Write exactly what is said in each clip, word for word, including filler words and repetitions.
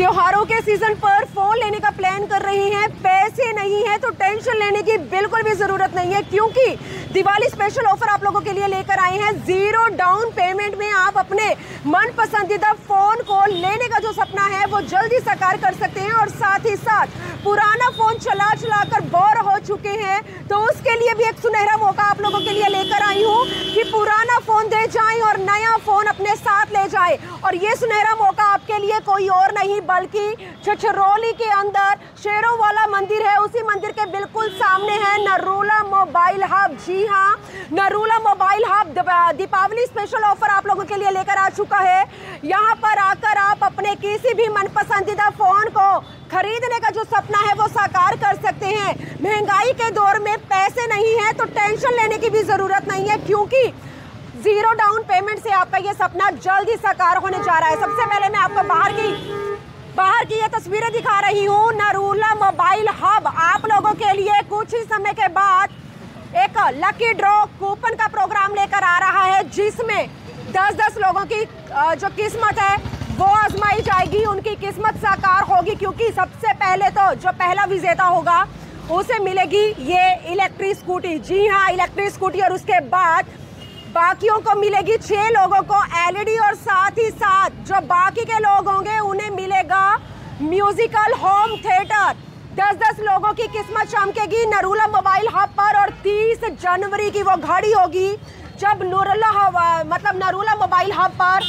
त्योहारों के सीजन पर फोन लेने का प्लान कर रहे हैं, पैसे नहीं है तो टेंशन लेने की बिल्कुल भी जरूरत नहीं है, क्योंकि दिवाली स्पेशल ऑफर आप लोगों के लिए लेकर आए हैं। जीरो डाउन पेमेंट में आप अपने मन पसंदीदा फोन को लेने का जो सपना है वो जल्दी साकार कर सकते हैं। और साथ ही साथ पुराना फोन चला चला कर बोर हो चुके हैं तो उसके लिए भी एक सुनहरा मौका आप लोगों के लिए लेकर आई हूँ कि पुराना फोन दे जाएं और नया फोन अपने साथ ले जाएं। और ये सुनहरा मौका आपके लिए कोई और नहीं बल्कि छछरौली के अंदर शेरों वाला मंदिर है, उसी मंदिर के बिल्कुल सामने है नरूला मोबाइल हब। जी हाँ, Narula mobile hub Deepawali special offer आप लोगों के लिए लेकर आ चुका है। यहाँ पर आकर आप अपने किसी भी मनपसंदीदा फोन को खरीदने का जो सपना है वो साकार कर सकते हैं। महंगाई के दौर में पैसे नहीं है तो टेंशन लेने की भी जरूरत नहीं है, क्योंकि जीरो डाउन पेमेंट से आपका ये सपना जल्द ही साकार होने जा रहा है। सबसे पहले मैं आपको बाहर की बाहर की ये तस्वीरें दिखा रही हूँ। नरूला मोबाइल हब आप लोगों के लिए कुछ ही समय के बाद एक लकी ड्रॉ कूपन का प्रोग्राम लेकर आ रहा है, जिसमें दस दस लोगों की जो किस्मत है वो आजमाई जाएगी, उनकी किस्मत साकार होगी। क्योंकि सबसे पहले तो जो पहला विजेता होगा उसे मिलेगी ये इलेक्ट्रिक स्कूटी। जी हाँ, इलेक्ट्रिक स्कूटी। और उसके बाद बाकियों को मिलेगी छह लोगों को एलईडी, और साथ ही साथ जो बाकी के लोग होंगे उन्हें मिलेगा म्यूजिकल होम थिएटर। दस दस लोगों की किस्मत चमकेगी नरूला मोबाइल हब पर। और तीस जनवरी की वो घड़ी होगी जब नरूला मतलब नरूला मोबाइल हब पर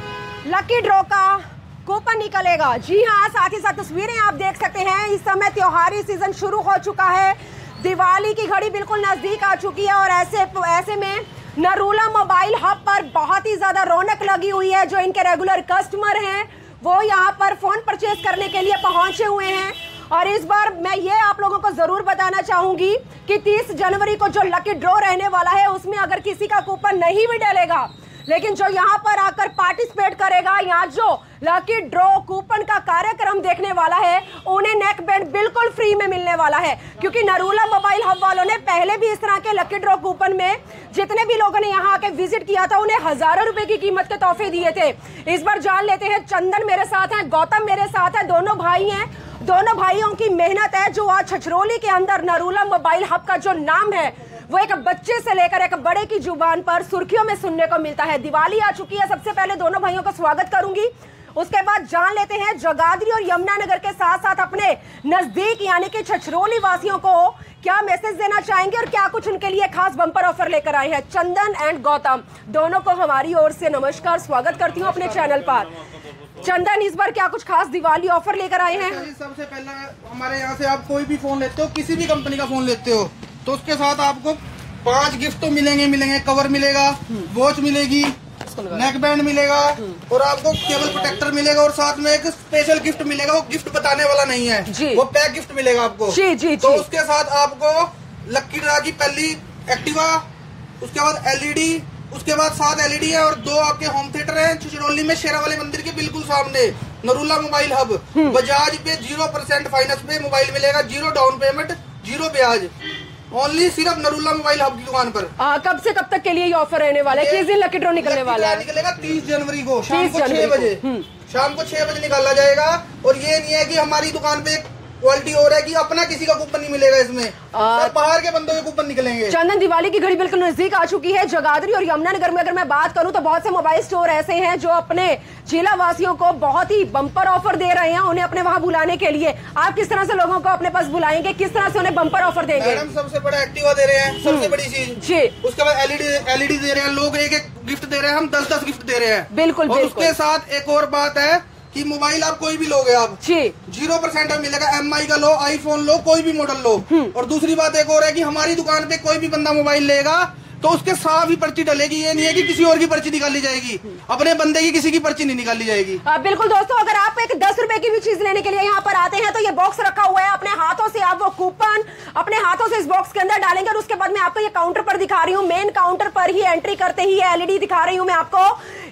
लकी ड्रॉ का कूपन निकलेगा। जी हाँ, साथ ही साथ तस्वीरें आप देख सकते हैं। इस समय त्योहारी सीजन शुरू हो चुका है, दिवाली की घड़ी बिल्कुल नजदीक आ चुकी है और ऐसे ऐसे में नरूला मोबाइल हब पर बहुत ही ज्यादा रौनक लगी हुई है। जो इनके रेगुलर कस्टमर हैं वो यहाँ पर फोन परचेज करने के लिए पहुंचे हुए हैं। और इस बार मैं ये आप लोगों को जरूर बताना चाहूंगी कि तीस जनवरी को जो लकी ड्रॉ रहने वाला है उसमें अगर किसी का कूपन नहीं भी डलेगा, लेकिन जो यहाँ पर आकर पार्टिसिपेट करेगा, यहाँ जो लकी ड्रॉ कूपन का कार्यक्रम देखने वाला है, उन्हें नेक बैंड बिल्कुल फ्री में मिलने वाला है। क्योंकि नरूला मोबाइल हब वालों ने पहले भी इस तरह के लकी ड्रॉ कूपन में जितने भी लोगों ने यहाँ आके विजिट किया था उन्हें हजारों रुपए की कीमत के तोहफे दिए थे। इस बार जान लेते हैं, चंदन मेरे साथ है, गौतम मेरे साथ है, दोनों भाई हैं। दोनों भाइयों की मेहनत है जो आज छछरौली के अंदर नरूला मोबाइल हब का जो नाम है वो एक बच्चे से लेकर एक बड़े की जुबान पर सुर्खियों में सुनने को मिलता है। दिवाली आ चुकी है, सबसे पहले दोनों भाइयों का स्वागत करूंगी, उसके बाद जान लेते हैं जगाधरी और यमुनानगर के साथ साथ अपने नजदीक यानी कि छछरौली वासियों को क्या मैसेज देना चाहेंगे और क्या कुछ उनके लिए खास बम्पर ऑफर लेकर आए हैं। चंदन एंड गौतम दोनों को हमारी ओर से नमस्कार, स्वागत करती हूँ अपने चैनल पर। चंदन, इस बार क्या कुछ खास दिवाली ऑफर लेकर आए हैं? सबसे पहले हमारे यहाँ से आप कोई भी फोन लेते हो, किसी भी कंपनी का फोन लेते हो तो उसके साथ आपको पांच गिफ्ट तो मिलेंगे मिलेंगे कवर मिलेगा, वॉच मिलेगी, नेक बैंड मिलेगा और आपको केबल प्रोटेक्टर मिलेगा और साथ में एक स्पेशल गिफ्ट मिलेगा। वो गिफ्ट बताने वाला नहीं है, वो पैक गिफ्ट मिलेगा आपको। जी, जी, तो जी। उसके साथ आपको लक्की ड्रा की पहली एक्टिवा, उसके बाद एलईडी, उसके बाद सात एलईडी है और दो आपके होम थिएटर है छछरौली में शेरा वाले मंदिर के बिल्कुल सामने। नरूला मोबाइल हब, बजाज पे जीरो परसेंट फाइनेंस पे मोबाइल मिलेगा, जीरो डाउन पेमेंट, जीरो ब्याज, ओनली सिर्फ नरूला मोबाइल हब की दुकान पर। आ, कब से कब तक के लिए ये ऑफर रहने वाला है? किस दिन लकी ड्रॉ निकलने वाला है? निकलेगा तीस जनवरी को शाम को छह बजे शाम को छह बजे निकाला जाएगा। और ये नहीं है कि हमारी दुकान पे क्वालिटी और है कि अपना किसी का कूपन नहीं मिलेगा, इसमें सब बाहर के बंदों के कूपन निकलेंगे। चंदन, दिवाली की घड़ी बिल्कुल नजदीक आ चुकी है। जगाधरी और यमुनानगर में अगर मैं बात करूं तो बहुत से मोबाइल स्टोर ऐसे हैं जो अपने जिला वासियों को बहुत ही बम्पर ऑफर दे रहे हैं उन्हें अपने वहां बुलाने के लिए। आप किस तरह से लोगों को अपने पास बुलाएंगे, किस तरह से उन्हें बम्पर ऑफर देंगे? मैडम, सबसे बड़ा एक्टिवा दे रहे हैं, सबसे बड़ी चीज जी। उसके बाद एलईडी एलईडी दे रहे हैं, लोग एक एक गिफ्ट दे रहे हैं, हम दस दस गिफ्ट दे रहे हैं। बिल्कुल, और बिल्कुल। उसके साथ एक और बात है कि मोबाइल आप कोई भी लोगे आप जी जीरो परसेंट मिलेगा, एमआई का लो, आईफोन लो, कोई भी मॉडल लो। और दूसरी बात एक और है कि हमारी दुकान पे कोई भी बंदा मोबाइल लेगा तो उसके साथ ही पर्ची डलेगी। ये नहीं है कि किसी और की पर्ची निकाली जाएगी, अपने बंदे की किसी की पर्ची नहीं निकाली जाएगी। आ, बिल्कुल दोस्तों, अगर आप एक दस रुपए की भी चीज लेने के लिए यहाँ पर आते हैं तो ये बॉक्स रखा हुआ है, अपने हाथों से आप वो कूपन अपने हाथों से इस बॉक्स के अंदर डालेंगे। और उसके बाद मैं आपको ये काउंटर पर दिखा रही हूँ, मेन काउंटर पर ही एंट्री करते ही एलईडी दिखा रही हूँ मैं आपको।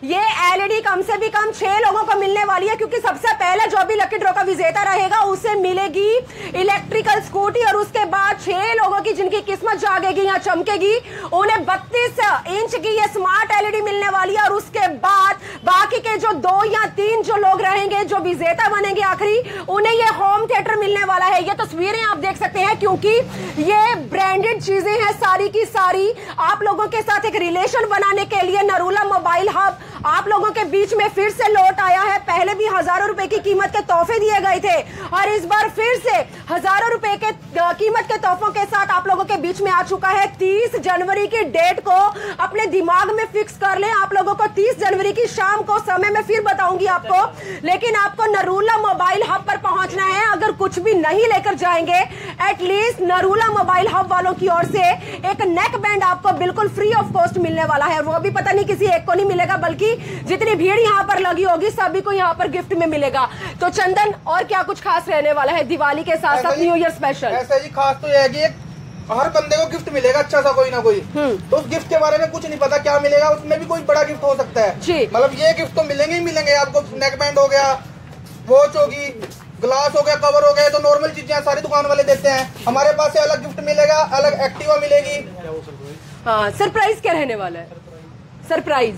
ये एलईडी कम से भी कम छह लोगों को मिलने वाली है, क्योंकि सबसे पहले जो भी लकी ड्रॉ का विजेता रहेगा उसे मिलेगी इलेक्ट्रिकल स्कूटी, और उसके बाद छह लोगों की जिनकी किस्मत जागेगी या चमकेगी उन्हें बत्तीस इंच की ये स्मार्ट एलईडी मिलने वाली है। और उसके बाद बाकी के जो दो या तीन जो लोग रहेंगे जो विजेता बनेंगे आखिरी, उन्हें ये होम थिएटर मिलने वाला है। ये तस्वीरें आप देख सकते हैं, क्योंकि ये ब्रांडेड चीजें हैं सारी की सारी। आप लोगों के साथ एक रिलेशन बनाने के लिए नरूला मोबाइल हब आप लोगों के बीच में फिर से लौट आया है। पहले भी हजारों रुपए की कीमत के तोहफे दिए गए थे, और इस बार फिर से हजारों रुपए के कीमत के तोहफों के साथ आप लोगों के बीच में आ चुका है। तीस जनवरी की डेट को अपने दिमाग में फिक्स कर लें। आप लोगों को तीस जनवरी की शाम को समय में फिर बताऊंगी आपको, लेकिन आपको नरूला मोबाइल हब पर पहुंचना है। अगर कुछ भी नहीं लेकर जाएंगे, एटलीस्ट नरूला मोबाइल हब वालों की ओर से एक नेक बैंड आपको बिल्कुल फ्री ऑफ कॉस्ट मिलने वाला है। वो भी पता नहीं किसी एक को नहीं मिलेगा, बल्कि जितनी भीड़ यहाँ पर लगी होगी सभी को यहाँ पर गिफ्ट में मिलेगा। तो चंदन, और क्या कुछ खास रहने वाला है दिवाली के साथ साथ न्यू ईयर स्पेशल? ऐसा जी खास तो यह है कि एक हर बंदे को गिफ्ट मिलेगा अच्छा सा कोई ना कोई। तो उस गिफ्ट के बारे में कुछ नहीं पता क्या मिलेगा, उसमें भी कोई बड़ा गिफ्ट हो सकता है। मतलब ये गिफ्ट तो मिलेंगे ही मिलेंगे आपको। नेक बैंड हो गया, वॉच होगी, ग्लास हो गया, कवर हो गया, तो नॉर्मल चीजें सारी दुकान वाले देते हैं। हमारे पास से अलग गिफ्ट मिलेगा, अलग एक्टिवा मिलेगी। हाँ, सरप्राइज क्या रहने वाला है? सरप्राइज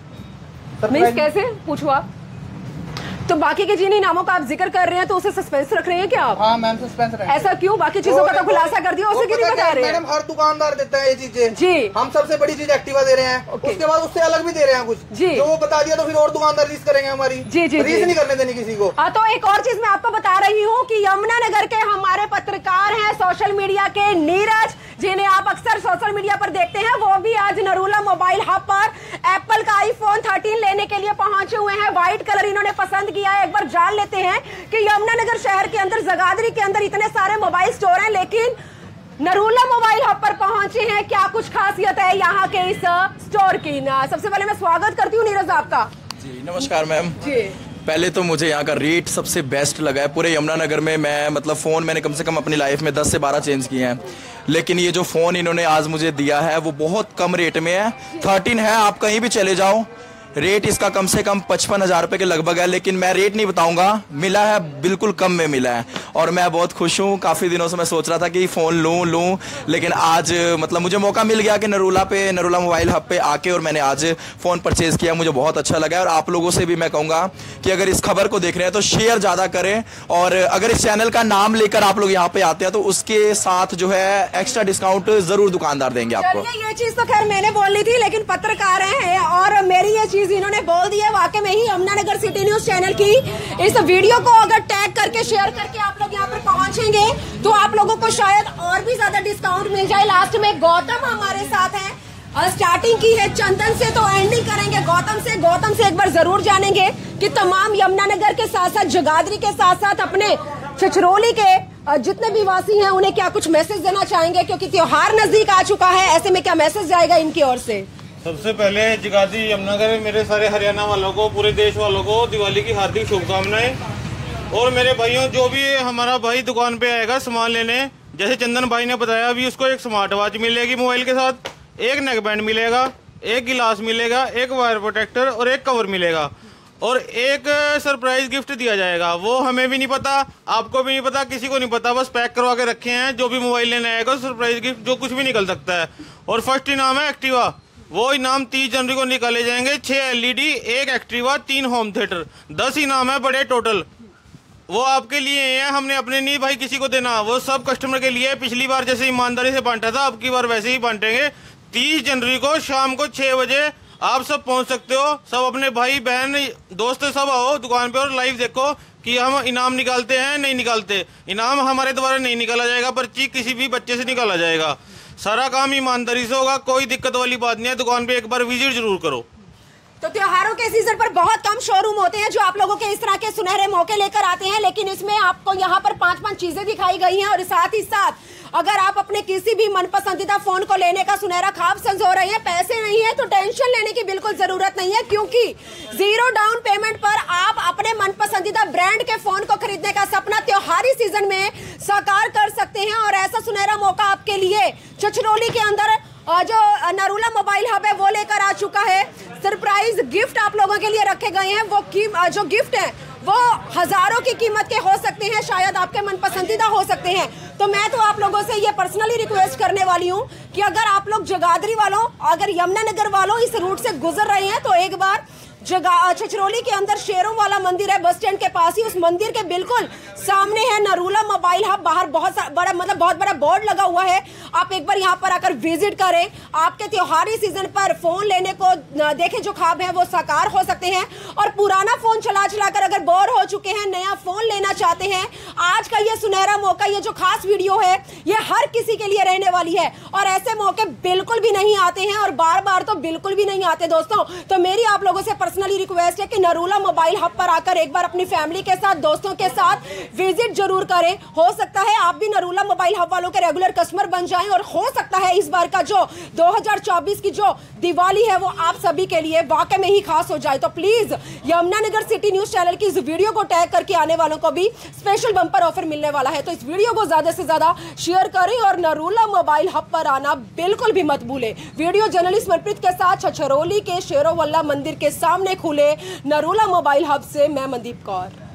मींस कैसे पूछो आप? तो बाकी के जिन इनामों का आप जिक्र कर रहे हैं तो उसे सस्पेंस रख रहे हैं क्या आप? हाँ मैम, सस्पेंस रख। ऐसा क्यों? बाकी चीजों का तो खुलासा कर दिया, उसे क्यों नहीं बता रहे हैं? मैडम हर दुकानदार देता है ये चीजें जी। हम सबसे बड़ी चीज एक्टिवा दे रहे हैं, उसके बाद उससे अलग भी दे रहे हैं कुछ जी। जो वो बता दिया तो फिर और दुकानदार रीस करेंगे हमारी जी जी रीस नहीं करने देनी किसी को। हाँ, तो एक और चीज मैं आपको बता रही हूँ कि यमुनानगर के हमारे पत्रकार हैं सोशल मीडिया के नीरज, जिन्हें आप अक्सर सोशल मीडिया पर देखते हैं, वो भी आज नरूला मोबाइल हब पर एप्पल का आईफोन थर्टीन लेने के लिए पहुंचे हुए हैं। व्हाइट कलर इन्होंने पसंद किया है। एक बार जान लेते हैं कि यमुनानगर शहर के अंदर जगाधरी के अंदर इतने सारे मोबाइल स्टोर हैं, लेकिन नरूला मोबाइल हब पर पहुंचे हैं। क्या कुछ खासियत है यहाँ के इस स्टोर की? ना सबसे पहले मैं स्वागत करती हूँ नीरज आपका। जी नमस्कार मैम जी। पहले तो मुझे यहाँ का रेट सबसे बेस्ट लगा है पूरे यमुनानगर में। मैं मतलब फ़ोन मैंने कम से कम अपनी लाइफ में दस से बारह चेंज किए हैं, लेकिन ये जो फ़ोन इन्होंने आज मुझे दिया है वो बहुत कम रेट में है। थर्टीन है, आप कहीं भी चले जाओ, रेट इसका कम से कम पचपन हज़ार रुपये के लगभग है, लेकिन मैं रेट नहीं बताऊंगा, मिला है बिल्कुल कम में मिला है और मैं बहुत खुश हूँ। काफ़ी दिनों से मैं सोच रहा था कि फ़ोन लूँ लूँ लेकिन आज मतलब मुझे मौका मिल गया कि नरूला पे नरूला मोबाइल हब पे आके और मैंने आज फ़ोन परचेज़ किया। मुझे बहुत अच्छा लगा और आप लोगों से भी मैं कहूँगा कि अगर इस खबर को देख रहे हैं तो शेयर ज़्यादा करें, और अगर इस चैनल का नाम लेकर आप लोग यहाँ पे आते हैं तो उसके साथ जो है एक्स्ट्रा डिस्काउंट ज़रूर दुकानदार देंगे आपको। ये चीज़ तो खैर मैंने बोल ली थी, लेकिन पत्रकार हैं और मेरी ये चीज़ इन्होंने बोल दी है। वाकई में ही यमुनानगर सिटी न्यूज चैनल की इस वीडियो को अगर टैग करके शेयर करके आप लोग यहाँ पर पहुंचेंगे तो आप लोगों को शायद और भी ज्यादा डिस्काउंट मिल जाए। लास्ट में गौतम हमारे साथ है, स्टार्टिंग की है चंदन से तो एंडिंग करेंगे गौतम से। गौतम से एक बार जरूर जानेंगे कि तमाम यमुनानगर के साथ साथ जगाधरी के साथ साथ अपने छछरौली के जितने भी वासी हैं उन्हें क्या कुछ मैसेज देना चाहेंगे, क्योंकि त्योहार नजदीक आ चुका है, ऐसे में क्या मैसेज जाएगा इनकी ओर से? सबसे पहले जगाधरी यमुनानगर में मेरे सारे हरियाणा वालों को, पूरे देश वालों को दिवाली की हार्दिक शुभकामनाएं। और मेरे भाइयों, जो भी हमारा भाई दुकान पे आएगा सामान लेने, जैसे चंदन भाई ने बताया, अभी उसको एक स्मार्ट वॉच मिलेगी मोबाइल के साथ, एक नेक बैंड मिलेगा, एक गिलास मिलेगा, एक वायर प्रोटेक्टर और एक कवर मिलेगा और एक सरप्राइज गिफ्ट दिया जाएगा। वो हमें भी नहीं पता, आपको भी नहीं पता, किसी को नहीं पता, बस पैक करवा के रखे हैं। जो भी मोबाइल लेने आएगा सरप्राइज गिफ्ट जो कुछ भी निकल सकता है। और फर्स्ट इनाम है एक्टिवा, वो इनाम तीस जनवरी को निकाले जाएंगे। छह एलईडी, एक एक्टिवा, तीन होम थिएटर, दस इनाम है बड़े टोटल। वो आपके लिए हैं, हमने अपने नहीं भाई किसी को देना, वो सब कस्टमर के लिए। पिछली बार जैसे ईमानदारी से बांटा था, अब की बार वैसे ही बांटेंगे। तीस जनवरी को शाम को छः बजे आप सब पहुंच सकते हो। सब अपने भाई बहन दोस्त सब आओ दुकान पे और लाइव देखो कि हम इनाम निकालते हैं नहीं निकालते। इनाम हमारे द्वारा नहीं निकाला जाएगा, पर्ची किसी भी बच्चे से निकाला जाएगा। सारा काम ईमानदारी से होगा, कोई दिक्कत वाली बात नहीं है। दुकान पे एक बार विजिट जरूर करो। तो त्योहारों के सीजन पर बहुत कम शोरूम होते हैं जो आप लोगों के इस तरह के सुनहरे मौके लेकर आते हैं, लेकिन इसमें आपको यहाँ पर पांच पांच चीजें दिखाई गई हैं। और साथ ही साथ अगर आप अपने किसी भी मनपसंदीदा फोन को लेने का सुनहरा ख्वाब संजो रहे हैं, पैसे नहीं है तो टेंशन लेने की बिल्कुल जरूरत नहीं है, क्योंकि जीरो डाउन पेमेंट पर आप अपने मनपसंदीदा ब्रांड के फोन को खरीदने का सपना त्योहारी सीजन में साकार कर सकते हैं। और ऐसा सुनहरा मौका आपके लिए छछरौली के अंदर जो नरूला मोबाइल हब है वो लेकर आ चुका है। सरप्राइज गिफ्ट आप लोगों के लिए रखे गए हैं। वो की जो गिफ्ट है वो हजारों की कीमत के हो सकते हैं, शायद आपके मन पसंदीदा हो सकते हैं। तो मैं तो आप लोगों से ये पर्सनली रिक्वेस्ट करने वाली हूँ कि अगर आप लोग जगाधरी वालों, अगर यमुनानगर वालों इस रूट से गुजर रहे हैं तो एक बार जगह छछरौली के अंदर शेरों वाला मंदिर है, बस स्टैंड के पास ही, उस मंदिर के बिल्कुल सामने है नरूला मोबाइल हब। बाहर बहुत बड़ा मतलब बहुत बड़ा बोर्ड लगा हुआ है, आप एक बार यहाँ पर आकर विजिट करें। आपके त्योहारी सीजन पर फोन लेने को देखें जो ख्वाब है वो साकार हो सकते हैं। और पुराना फोन चला चला कर अगर बोर हो चुके हैं, नया फोन लेना चाहते हैं, आज का ये सुनहरा मौका, ये जो खास वीडियो है ये हर किसी के लिए रहने वाली है। और ऐसे मौके बिल्कुल भी नहीं आते हैं और बार बार तो बिल्कुल भी नहीं आते दोस्तों। तो मेरी आप लोगों से पर्सनली रिक्वेस्ट है कि नरूला मोबाइल हब पर आकर एक बार अपनी फैमिली के साथ, दोस्तों के साथ विजिट जरूर करें। हो सकता है आप भी नरूला मोबाइल हब वालों के रेगुलर कस्टमर बन जाएं और हो सकता है इस बार का जो दो हज़ार चौबीस की जो दिवाली है वो आप सभी के लिए वाकई में ही खास हो जाए। तो please Yamunanagar city news channel की इस वीडियो को टैग करके आने वालों को भी स्पेशल बम्पर ऑफर मिलने वाला है। तो इस वीडियो को ज्यादा से ज्यादा शेयर करें और नरूला मोबाइल हब पर आना बिल्कुल भी मत भूलें। वीडियो जर्नलिस्ट मनप्रीत के साथ छछरौली के शेरों वल्ला मंदिर के सामने खुले नरूला मोबाइल हब से मैं मनदीप कौर।